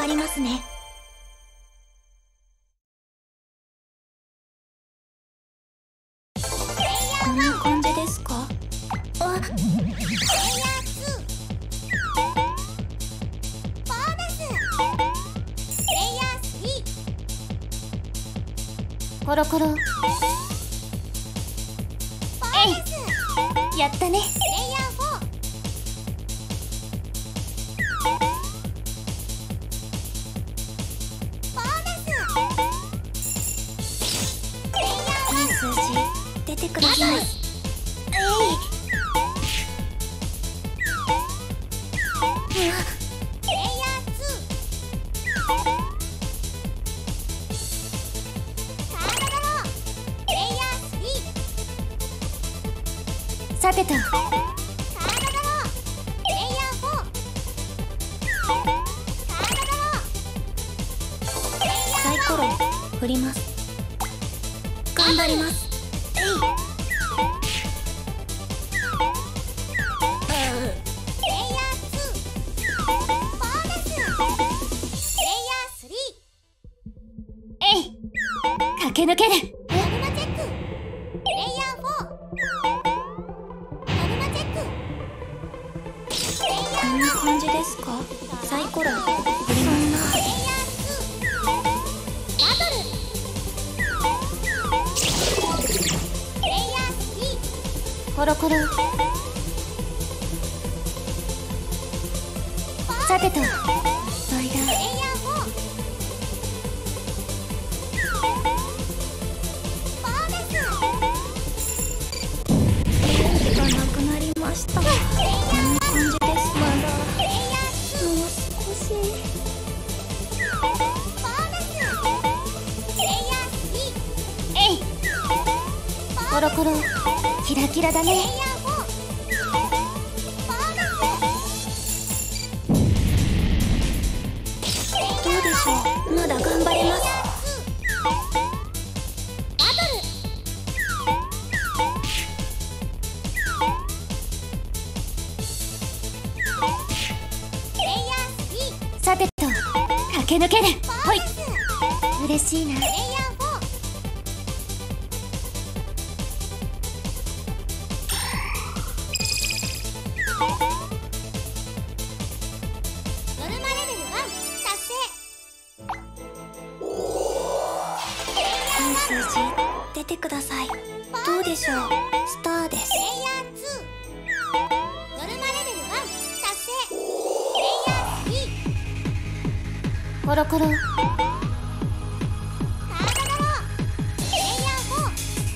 張りますね。こんな感じですか？あ、 プレイヤー2ボーナス。プレイヤー3 コロコロ。 ボーナス。 やったね。 プレイヤー4ボーナス。プレイヤーいい数字出てください。 プレイヤー2カードドロー。プレイヤー3 さてと、 カードドロー。プレイヤー4カードドロー。プレイヤーサイコロ振ります。頑張ります。 プレイヤー2ボーナス。プレイヤー3 駆け抜ける。 ノルマチェック。プレイヤー4ノルマチェック。プレイヤーこんな感じですか？サイコロ振ります。 プレイヤー2バトル。プレイヤーコロコロ。さてと、 3プレイヤー4ボーナス。 がなくなりました。こんな感じです。まだプレイヤー2 もう少し。 ボーナス。プレイヤー3 コロコロ。キラキラだプレイね。 ヤー4ボーナス。 どうでしょう。まだ頑張れます。 バトル。プレイヤーさてと、駆け抜ける。ほい。 3ボーナス。 嬉しいな。 プレイヤー4ノルマレベル1達成。 いい数字出てください。どうでしょう。スターですプ。レイヤー2ノルマレベル1達成。プレイヤー3 コロコロ。 カードドロー。プレイヤー4ボー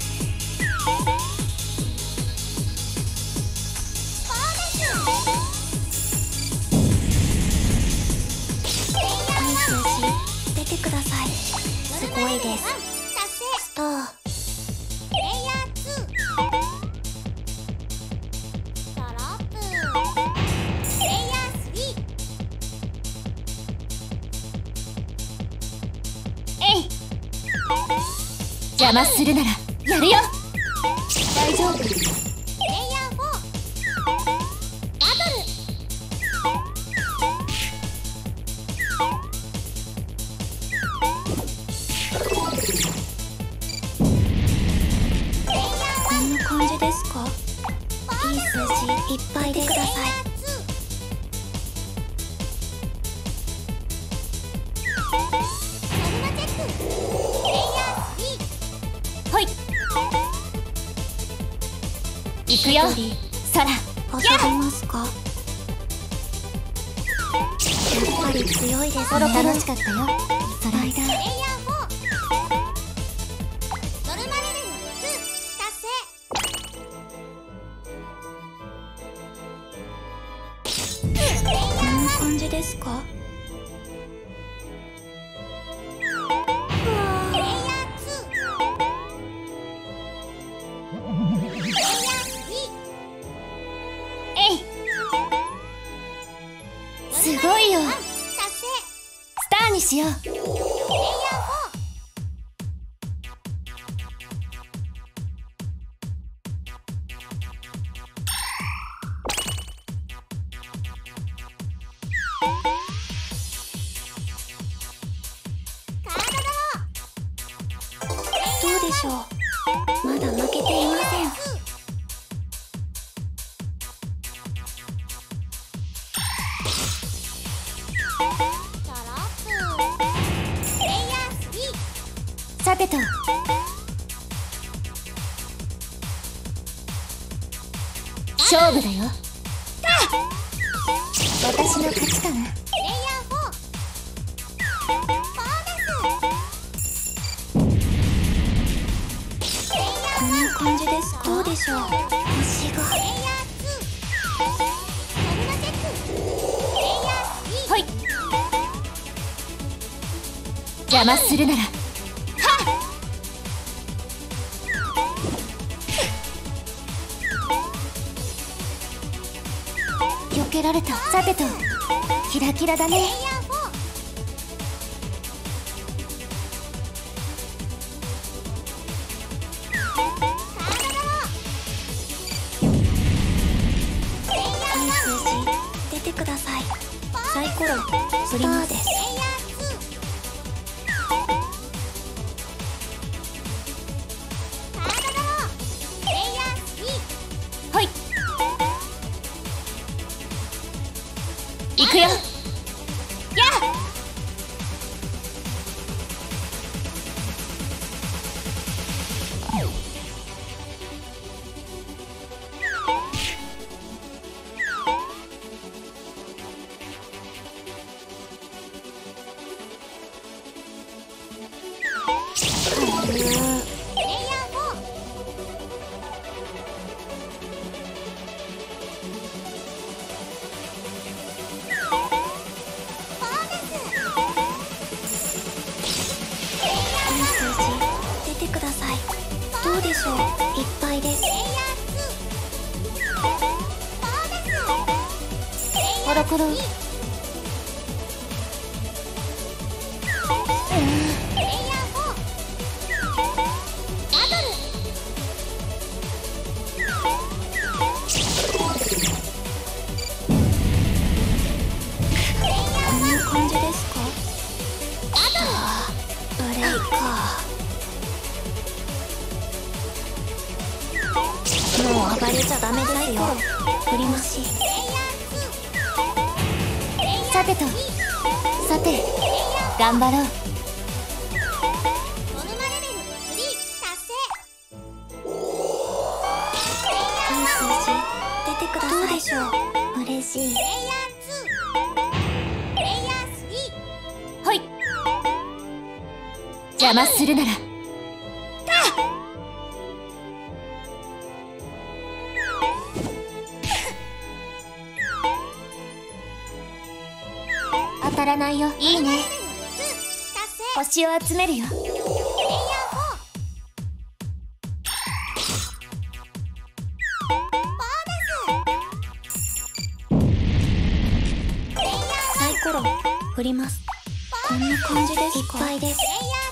ナス。プレイヤーいい数字出てください。すごいです。 達成。 スター。 プレイヤー2トロップ。プレイヤー3 邪魔するならやるよ。大丈夫。 プレイヤー4バトル。プレイヤーこんな感じですか？いい数字いっぱいでください。 ノルマチェック。プレイヤー3 ほい。行くよ。サラ。遊びますか？やっぱり強いですね。楽しかったよ。その間。 プレイヤー4ノルマレベル2達成。プレイヤこんなー感じですか？ 1プレイヤー2プレイヤー3 すごいよ。 達成。 スターにしよう。 プレイヤー4ノどうでしょう。まだ負けていません。 さてと勝負だよ。私の勝ちかな。 こんな感じですか。どうでしょう。星がはい。邪魔するなら避けられた。さてとキラキラだね。 いい数字出てください。サイコロ振ります。 はい。行くよ。やっいい数字出てください。どうでしょう。いっぱいです。 コロコロ。 こんな感じですか。ブレイか。もう暴れちゃダメですよ。振りますし。 さてとさて頑張ろう。 いい数字出てください。どうでしょう。嬉しい。 はい。邪魔するなら当たらないよ。いいね。星を集めるよ。 サイコロ振ります。こんな感じですか。いっぱいです。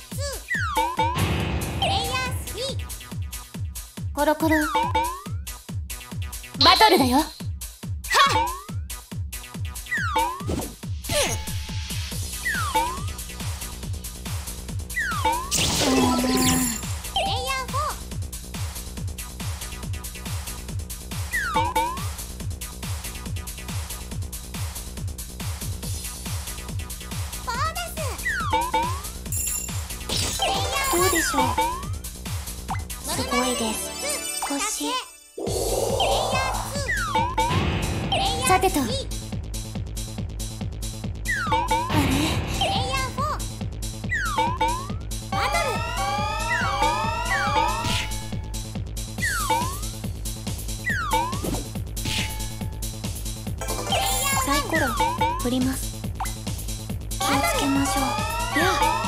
コロコロバトルだよ。はっ。 どうでしょう。すごいです。星。 さてとあれサイコロ振ります。気をつけましょう。やあ。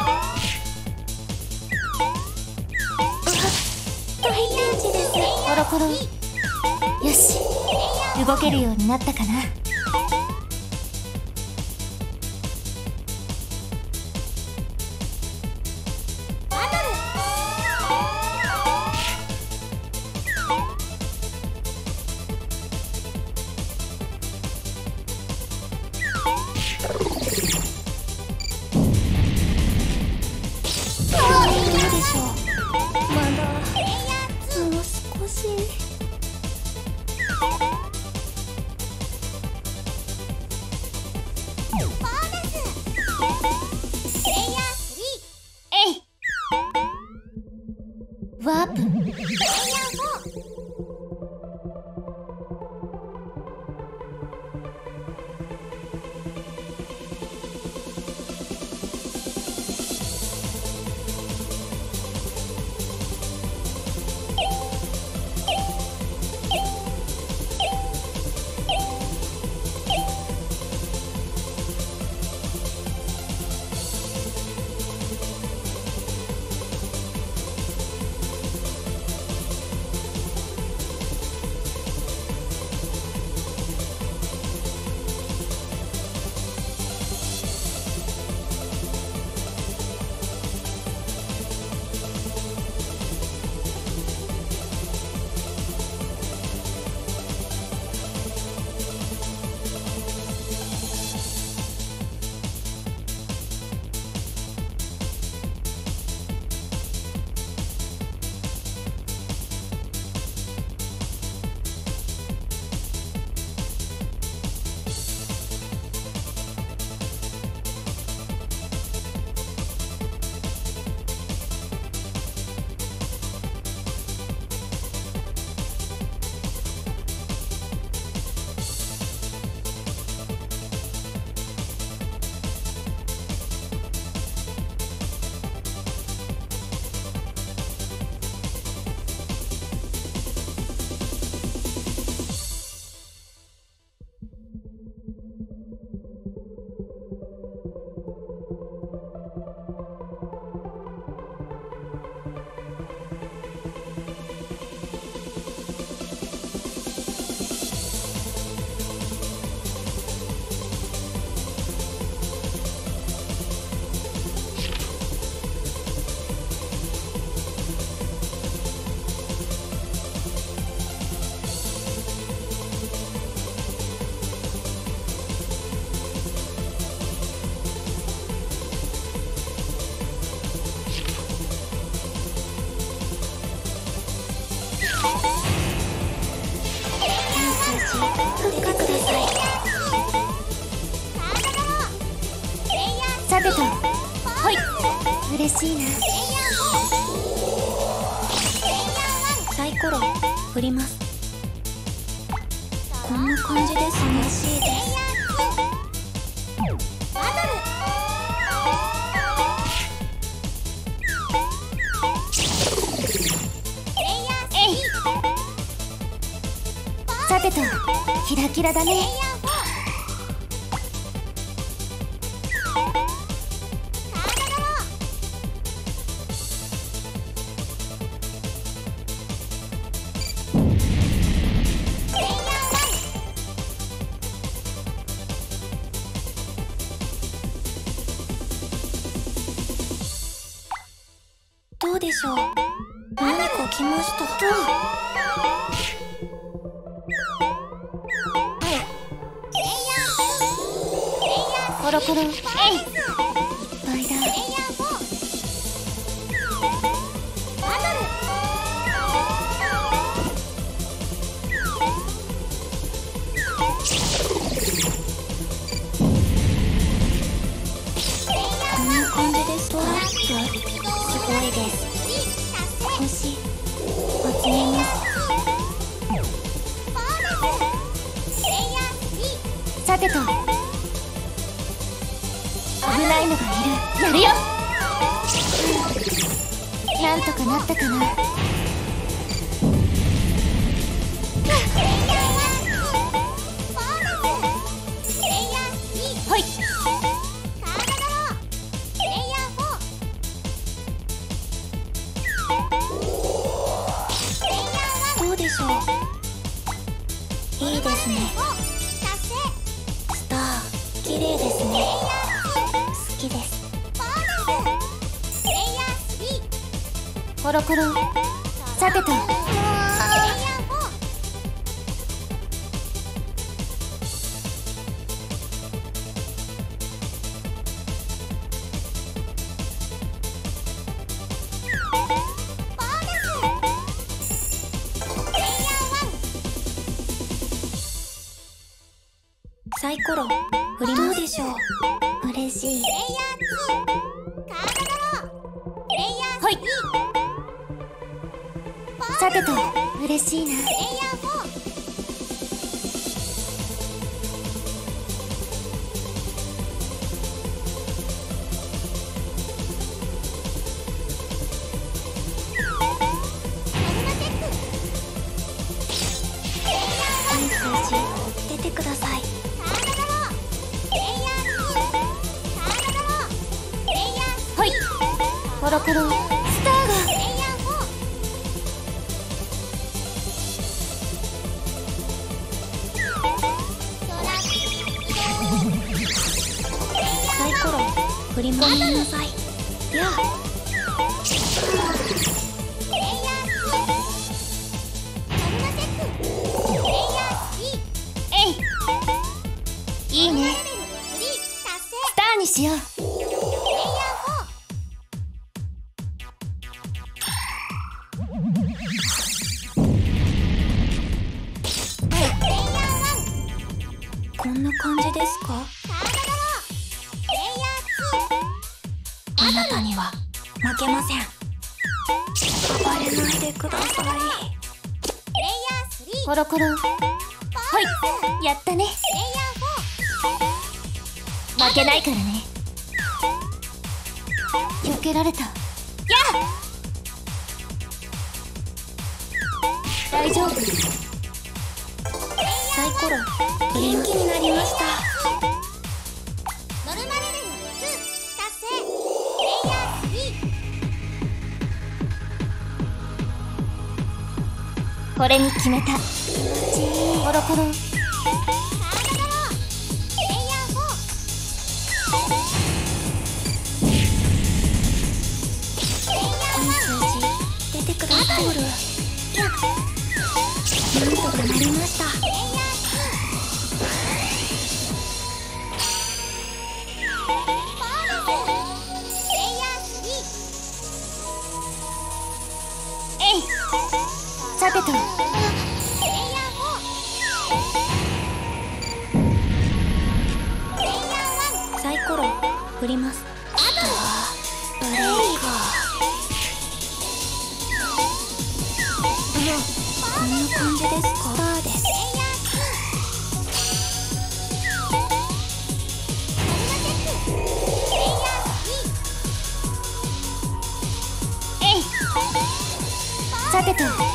大ピンチです。 コロコロ。よし動けるようになったかな。 どうでしょう。 嬉しいな。サイコロ振ります。こんな感じです。楽しいです。さてとキラキラだね。どうでしょう。何か来ました。コロコロ、えい。バイダー。こんな感じです。トラップすごいです。星集めます。さてと危ないのがいる。やるよ。なんとかなったかな。ほい。どうでしょう。いいですね。スター綺麗ですね。好きです。コロコロ。さてとサイコロ振ります。どうでしょう。嬉しい。はい。さてと嬉しいな。いい数字出てください。はい。コロコロスターが。サイコロ振り回しなさい。やあ。えい。いいね。スターにしよう。こんな感じですか。あなたには負けません。暴れないでください。コロコロ。はい、やったね。負けないからね。避けられた。やあ。大丈夫。サイコロ元気になりました。ノルマレベル2達成。プレイヤー3。これに決めた。コロコロ。いい数字出てください。なんとかなりました。さてとサイコロ振ります。ブレイさてとバイダー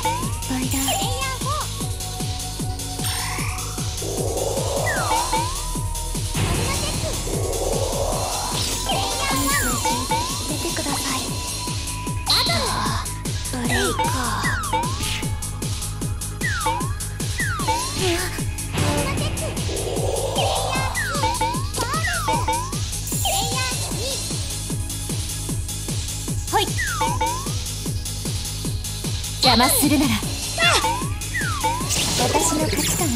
出てください。ブレイカー。はい。邪魔するなら私の勝ちかな。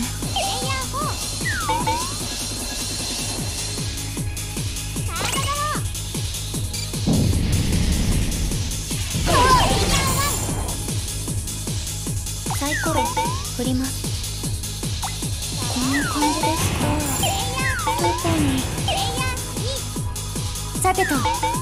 サイコロ振ります。こんな感じですか。どこに。さてと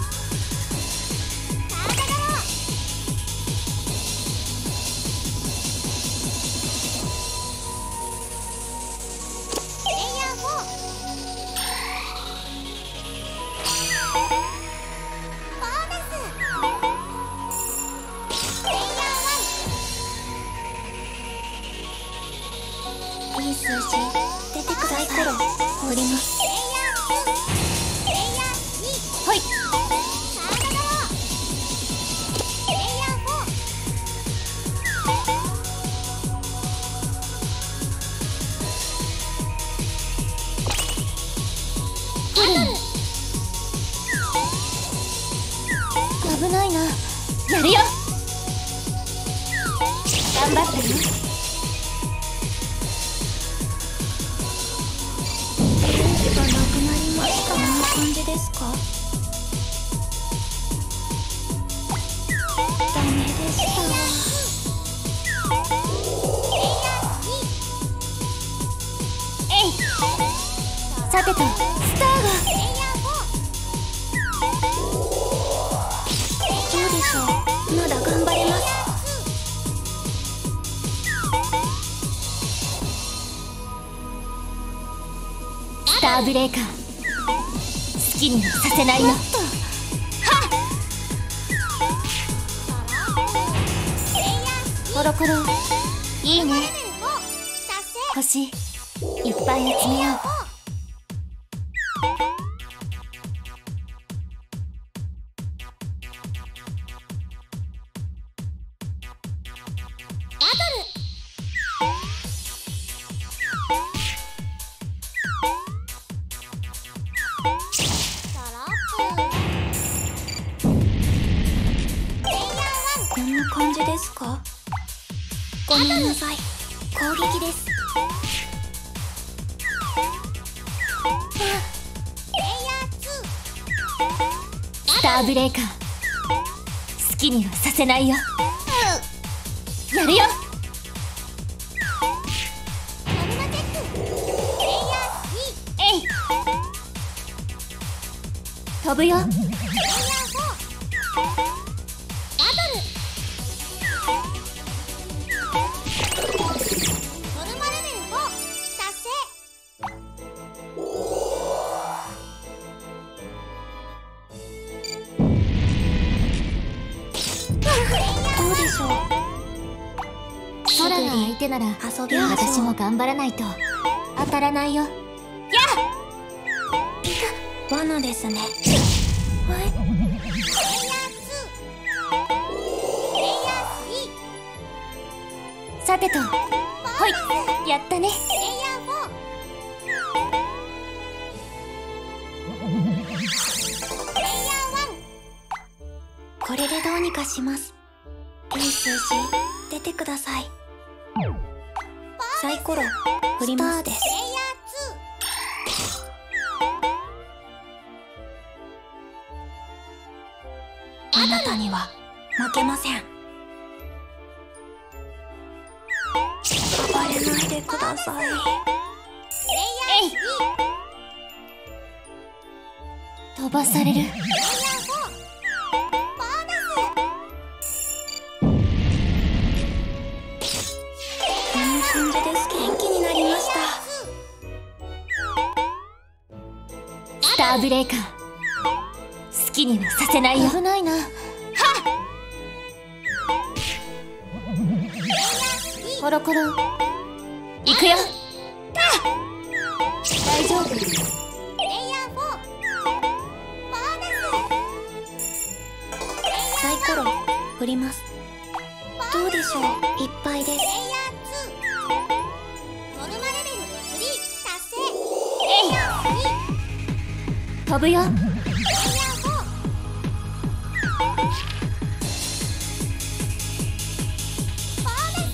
いい数字出てください。サイコロ振ります。はい。危ないな。やるよ。頑張ってね。がなくなりました。こんな感じですか。ダメでした。えい。さてとスターがどうでしょう。まだ頑張れます。スターブレーカー好きにはさせないよ。はっ。コロコロいいね。星いっぱい集めよう。こんな感じですか。ごめんなさい。攻撃です。スターブレーカー好きにはさせないよ。やるよ。えい。飛ぶよ。どうでしょう。空が相手なら遊びましょう。私も頑張らないと当たらないよ。やっ。罠ですね。さてとはいやったね。これでどうにかします。いい数字出てください。サイコロ振ります。です。あなたには負けません。暴れないでください。えい。飛ばされる。感じです。元気になりました。スターブレーカー好きにはさせないよ。危ないな。はっ。 コロコロ行くよ。大丈夫。 プレイヤー4ボーナス。 サイコロ振ります。どうでしょう。いっぱいです。 プレイヤー2ノルマレベル3達成。プレイヤー3 飛ぶよ。 プレイヤー4ボーナス。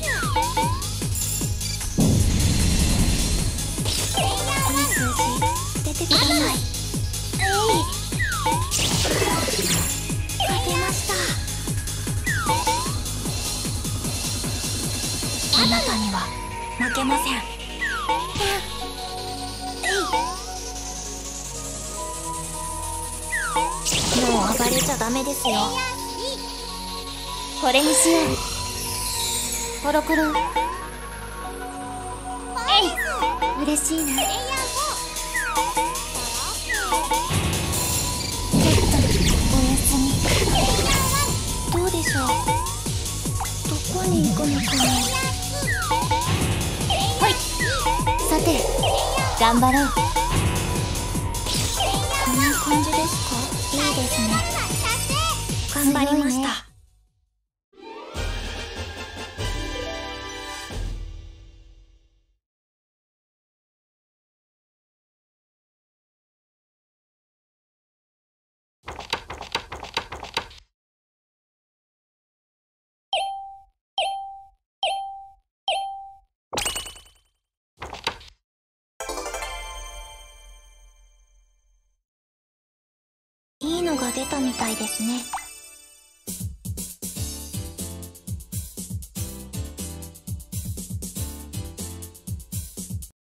プレイヤーいい数字出てください。勝てました。あなたには負けません。もう暴れちゃダメですよ。これにしよう。コロコロ嬉しいな。ちょっとおやすみ。どうでしょう。どこに行くのかな。はい。さて頑張ろう。こんな感じですか。いいですね。頑張りました。いいのが出たみたいですね。